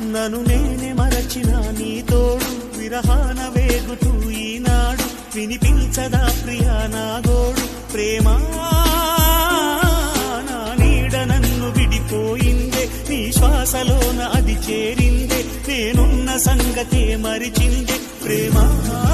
నన్ను నేనే మరచిన నీ తోడు విరహాన వేగుతూ ఈనాడు వినిపించదా ప్రియా నా గోడు ప్రేమా నా నీడ నన్ను విడిపోయిందే నీ శ్వాసలోన అది చేరిందే నేనున్న సంగతే మరిచిందే ప్రేమా